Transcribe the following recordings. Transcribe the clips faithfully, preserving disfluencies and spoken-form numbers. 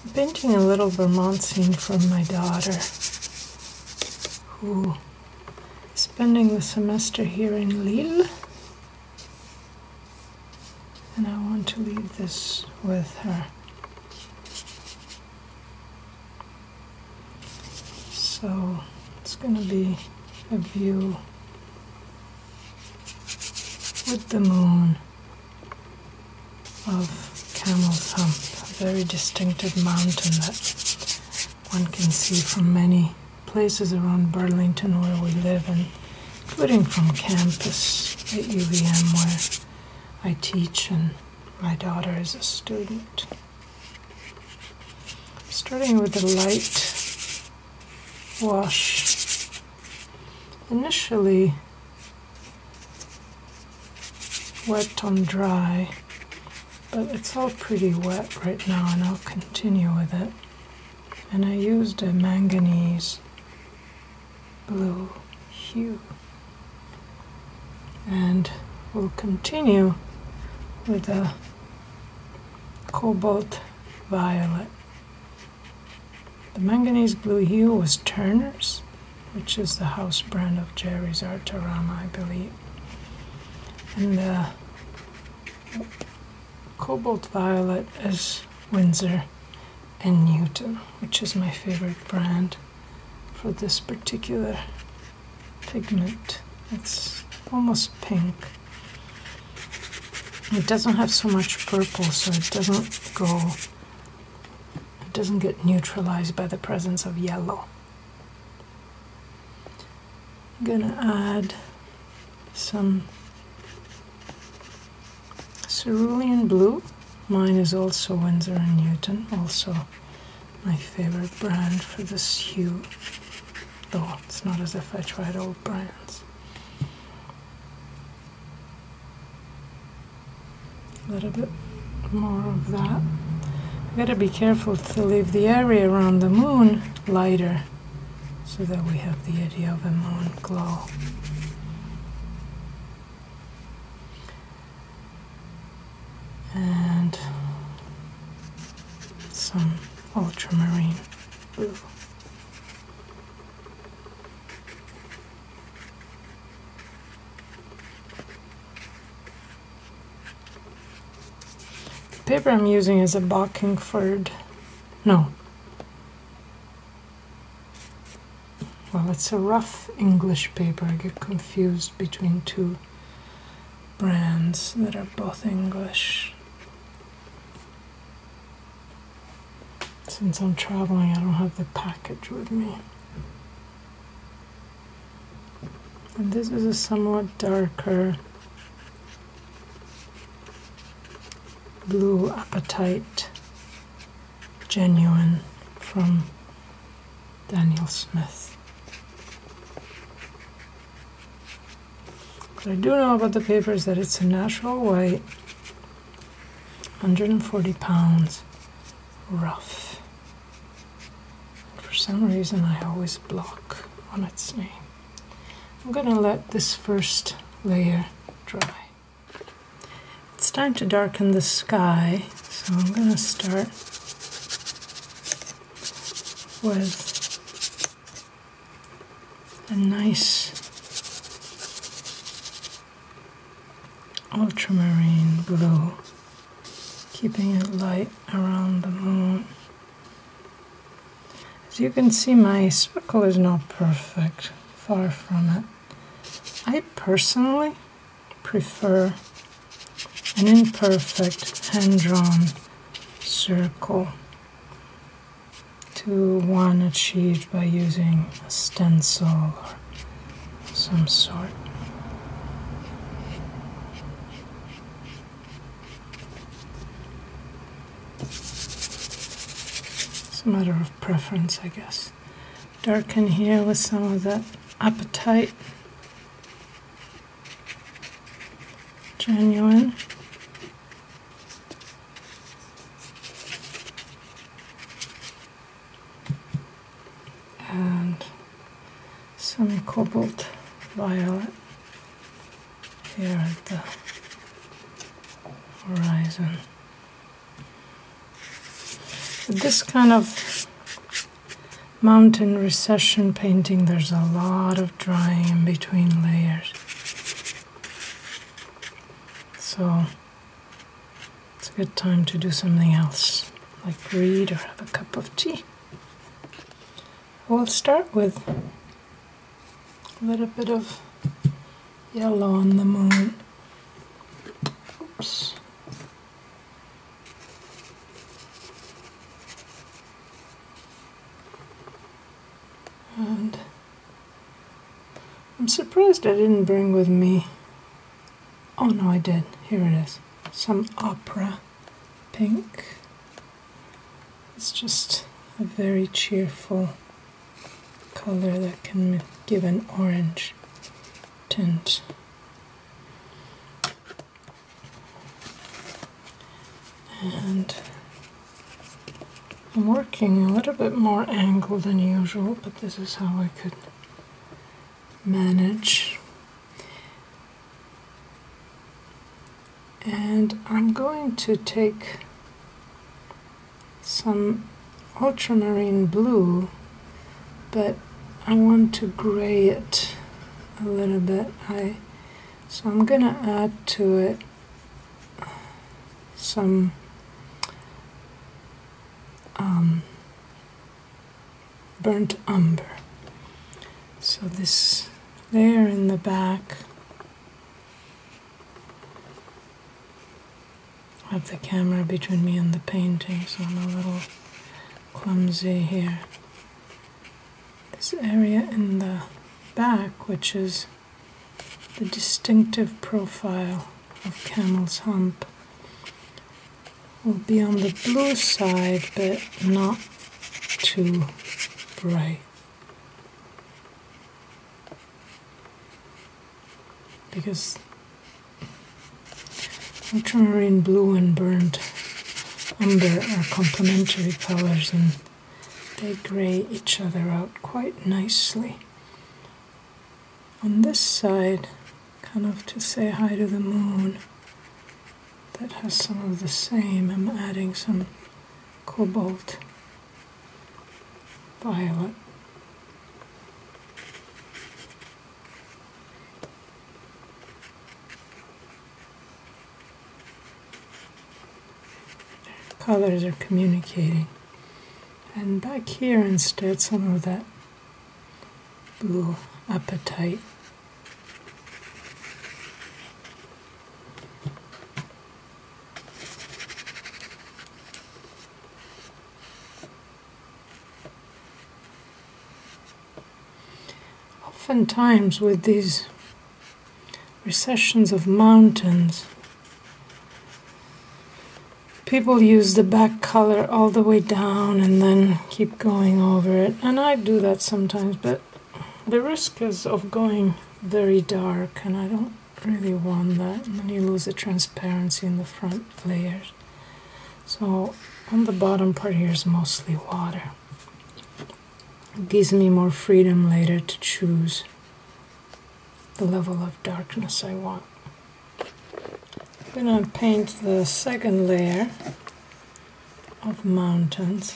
I'm painting a little Vermont scene for my daughter, who is spending the semester here in Lille. And I want to leave this with her. So it's going to be a view with the moon of Camel's Hump, a very distinctive mountain that one can see from many places around Burlington where we live, and including from campus at U V M where I teach and my daughter is a student. Starting with a light wash. Initially wet on dry, but it's all pretty wet right now, and I'll continue with it. And I used a manganese blue hue. And we'll continue with a cobalt violet. The manganese blue hue was Turner's, which is the house brand of Jerry's Artarama, I believe. And the cobalt violet is Winsor and Newton, which is my favorite brand for this particular pigment. It's almost pink. It doesn't have so much purple, so it doesn't go, it doesn't get neutralized by the presence of yellow. I'm gonna add some cerulean blue. Mine is also Winsor and Newton, also my favorite brand for this hue, though it's not as if I tried old brands. A little bit more of that. I gotta be careful to leave the area around the moon lighter so that we have the idea of a moon glow. And some ultramarine blue. The paper I'm using is a Bockingford, no, well, it's a rough English paper. I get confused between two brands that are both English. Since I'm traveling, I don't have the package with me. And this is a somewhat darker blue apatite, genuine, from Daniel Smith. What I do know about the paper is that it's a natural white, one hundred forty pounds, rough. And for some reason I always block on its name. I'm gonna let this first layer dry. It's time to darken the sky, so I'm going to start with a nice ultramarine blue, keeping it light around the moon. As you can see, my circle is not perfect, far from it. I personally prefer an imperfect hand-drawn circle to one achieved by using a stencil or some sort. It's a matter of preference, I guess. Darken here with some of that apatite, genuine. And some cobalt violet here at the horizon. With this kind of mountain recession painting, there's a lot of drying in between layers. So it's a good time to do something else, like read or have a cup of tea. We'll start with a little bit of yellow on the moon. Oops. And I'm surprised I didn't bring with me, oh no I did, here it is, some opera pink. It's just a very cheerful color that can give an orange tint. And I'm working a little bit more angled than usual, but this is how I could manage. And I'm going to take some ultramarine blue, but I want to gray it a little bit. I so I'm gonna add to it some um, burnt umber. So this layer in the back, I have the camera between me and the painting, so I'm a little clumsy here. This area in the back, which is the distinctive profile of Camel's Hump, will be on the blue side, but not too bright. Because ultramarine blue and burnt umber are complementary colors, and they gray each other out quite nicely. On this side, kind of to say hi to the moon, that has some of the same, I'm adding some cobalt violet. Colors are communicating. And back here instead, some of that blue apatite. Oftentimes with these recessions of mountains, people use the back color all the way down and then keep going over it, and I do that sometimes, but the risk is of going very dark, and I don't really want that, and then you lose the transparency in the front layers. So on the bottom part here is mostly water. It gives me more freedom later to choose the level of darkness I want. I'm going to paint the second layer of mountains.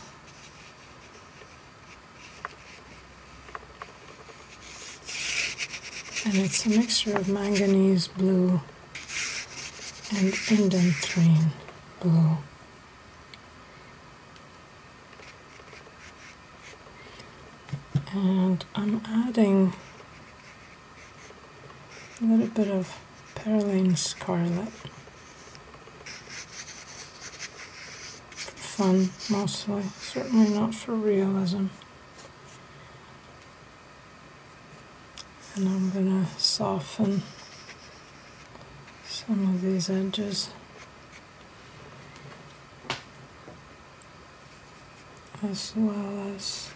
And it's a mixture of manganese blue and indanthrene blue. And I'm adding a little bit of perylene scarlet. For fun, mostly. Certainly not for realism. And I'm going to soften some of these edges, as well as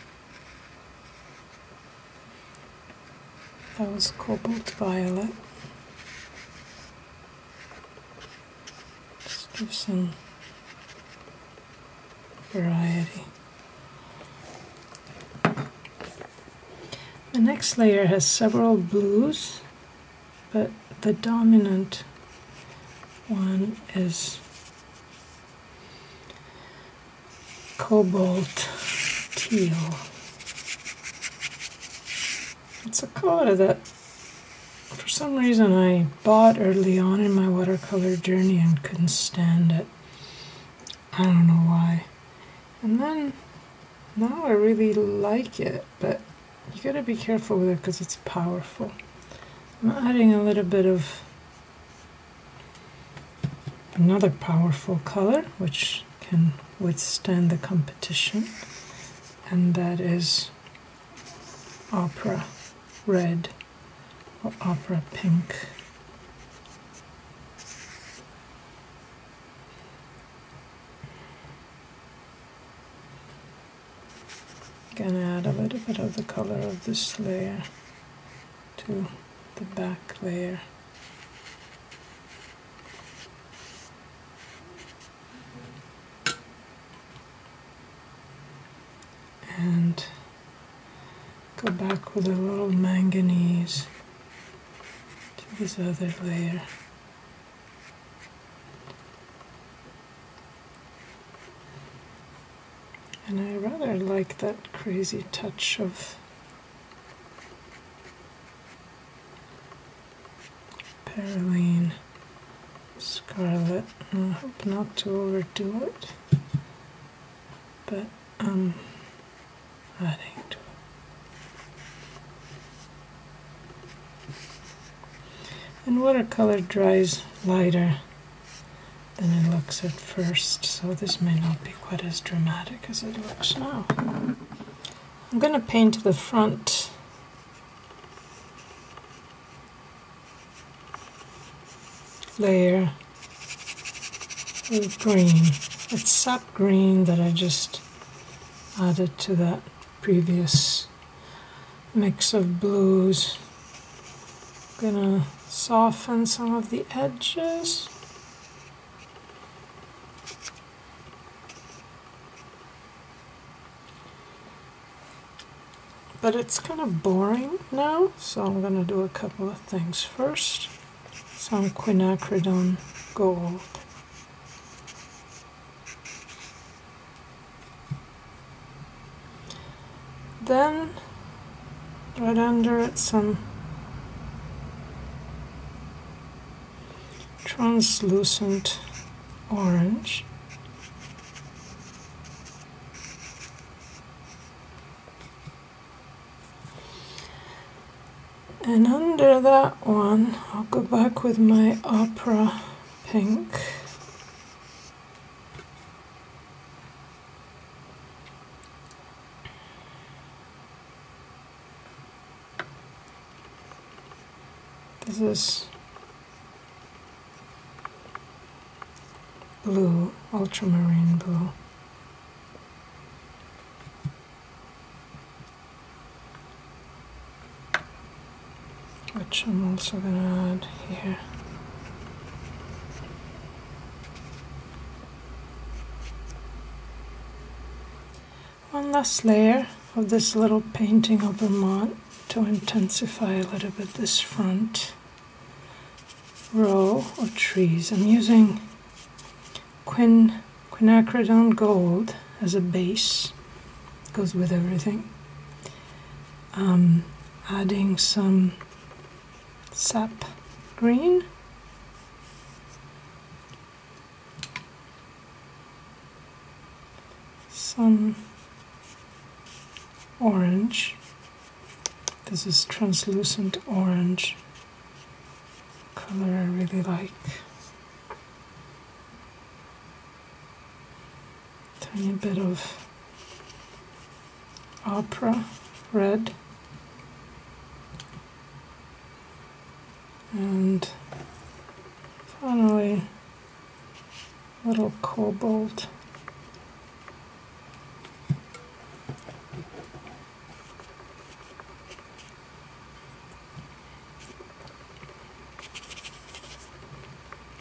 that was cobalt violet. Just give some variety. The next layer has several blues, but the dominant one is cobalt teal. It's a color that for some reason I bought early on in my watercolor journey and couldn't stand it. I don't know why. And then now I really like it, but you gotta be careful with it because it's powerful. I'm adding a little bit of another powerful color which can withstand the competition, and that is Opera Red or Opera Pink. Gonna add a little bit of the color of this layer to the back layer. And go back with a little manganese to this other layer. And I rather like that crazy touch of Perylene Scarlet. I hope not to overdo it, but um adding to it. And watercolor dries lighter than it looks at first, so this may not be quite as dramatic as it looks now. I'm going to paint the front layer with green. It's sap green that I just added to that previous mix of blues. I'm gonna soften some of the edges. But it's kind of boring now, so I'm gonna do a couple of things. First, some quinacridone gold. Then, right under it, some translucent orange. And under that one, I'll go back with my Opera Pink. This is blue, ultramarine blue. Which I'm also going to add here. One last layer of this little painting of Vermont to intensify a little bit this front row of trees. I'm using quin quinacridone gold as a base. It goes with everything. Um, adding some sap green, some orange. This is translucent orange color I really like. Tiny bit of Opera red. And finally, a little cobalt.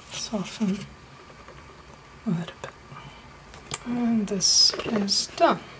Soften a little bit. And this is done.